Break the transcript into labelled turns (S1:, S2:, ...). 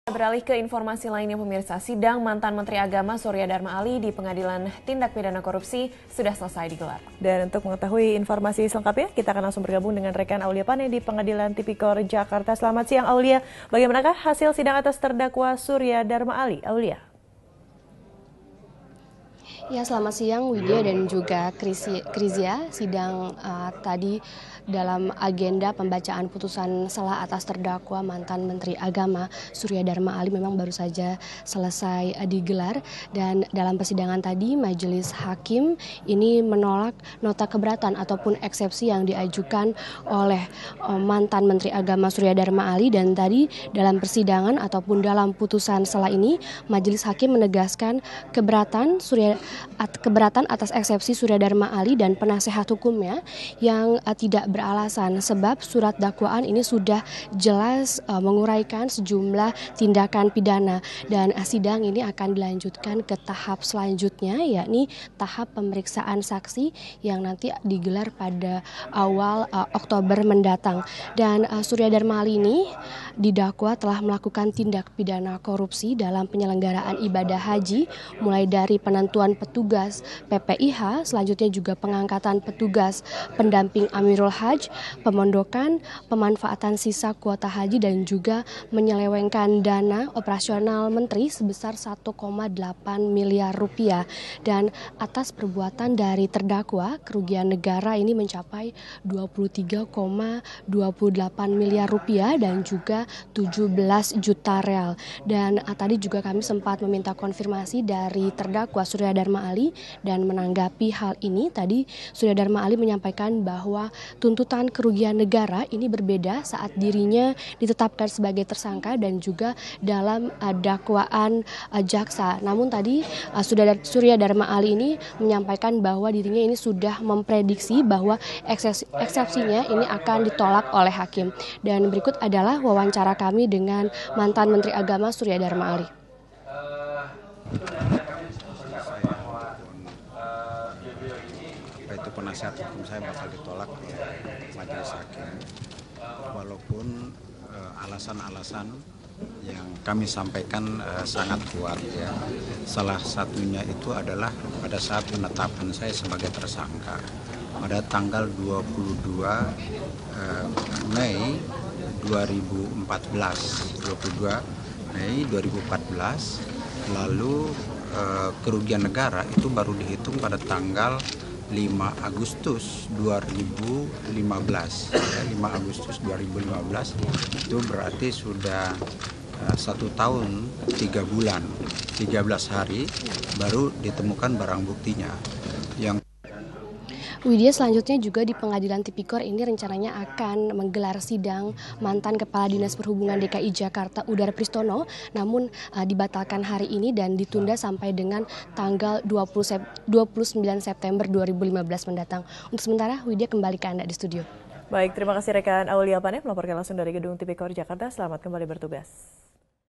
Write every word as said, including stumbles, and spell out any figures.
S1: Beralih ke informasi lainnya pemirsa, sidang mantan Menteri Agama Surya Dharma Ali di Pengadilan Tindak Pidana Korupsi sudah selesai digelar. Dan untuk mengetahui informasi selengkapnya, kita akan langsung bergabung dengan rekan Aulia Pane di Pengadilan Tipikor Jakarta. Selamat siang Aulia, bagaimanakah hasil sidang atas terdakwa Surya Dharma Ali? Aulia.
S2: Ya, selamat siang Widya dan juga Krizia. Sidang uh, tadi dalam agenda pembacaan putusan salah atas terdakwa mantan Menteri Agama Surya Dharma Ali memang baru saja selesai uh, digelar, dan dalam persidangan tadi majelis hakim ini menolak nota keberatan ataupun eksepsi yang diajukan oleh uh, mantan Menteri Agama Surya Dharma Ali. Dan tadi dalam persidangan ataupun dalam putusan salah ini majelis hakim menegaskan keberatan Surya At, keberatan atas eksepsi Surya Dharma Ali dan penasehat hukumnya yang uh, tidak beralasan, sebab surat dakwaan ini sudah jelas uh, menguraikan sejumlah tindakan pidana, dan uh, sidang ini akan dilanjutkan ke tahap selanjutnya, yakni tahap pemeriksaan saksi yang nanti digelar pada awal uh, Oktober mendatang. Dan uh, Surya Dharma Ali ini didakwa telah melakukan tindak pidana korupsi dalam penyelenggaraan ibadah haji, mulai dari penentuan petugas P P I H, selanjutnya juga pengangkatan petugas pendamping Amirul Hajj, pemondokan, pemanfaatan sisa kuota haji, dan juga menyelewengkan dana operasional menteri sebesar satu koma delapan miliar rupiah. Dan atas perbuatan dari terdakwa, kerugian negara ini mencapai dua puluh tiga koma dua puluh delapan miliar rupiah dan juga tujuh belas juta real. Dan uh, tadi juga kami sempat meminta konfirmasi dari terdakwa Surya Dharma Ali, dan menanggapi hal ini tadi Surya Dharma Ali menyampaikan bahwa tuntutan kerugian negara ini berbeda saat dirinya ditetapkan sebagai tersangka dan juga dalam uh, dakwaan uh, jaksa. Namun tadi uh, Surya Dharma Ali ini menyampaikan bahwa dirinya ini sudah memprediksi bahwa eksepsinya ini akan ditolak oleh hakim. Dan berikut adalah wawancara kami dengan mantan Menteri Agama Surya Dharma Ali.
S3: Itu penasihat hukum saya bakal ditolak oleh majelis hakim, walaupun uh, alasan-alasan yang kami sampaikan uh, sangat kuat ya. Salah satunya itu adalah pada saat penetapan saya sebagai tersangka pada tanggal dua puluh dua uh, Mei dua ribu empat belas, dua puluh dua Mei dua ribu empat belas, lalu uh, kerugian negara itu baru dihitung pada tanggal lima Agustus dua ribu lima belas, ya, lima Agustus dua ribu lima belas itu berarti sudah uh, satu tahun tiga bulan tiga belas hari baru ditemukan barang buktinya. Yang
S2: Widya, selanjutnya juga di Pengadilan Tipikor ini rencananya akan menggelar sidang mantan Kepala Dinas Perhubungan D K I Jakarta Udar Pristono, namun uh, dibatalkan hari ini dan ditunda sampai dengan tanggal dua puluh sembilan September dua ribu lima belas mendatang. Untuk sementara, Widya kembali ke Anda di studio.
S1: Baik, terima kasih rekan Aulia Pane melaporkan langsung dari Gedung Tipikor Jakarta. Selamat kembali bertugas.